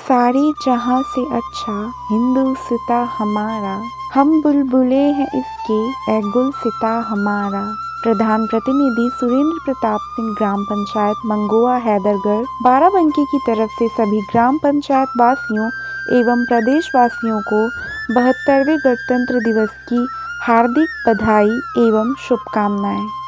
सारे जहां से अच्छा हिंदुस्तां हमारा, हम बुलबुले हैं इसके ए गुलसिता हमारा। प्रधान प्रतिनिधि सुरेंद्र प्रताप सिंह, ग्राम पंचायत मंगोआ, हैदरगढ़, बाराबंकी की तरफ से सभी ग्राम पंचायत वासियों एवं प्रदेशवासियों को 72वें गणतंत्र दिवस की हार्दिक बधाई एवं शुभकामनाएं।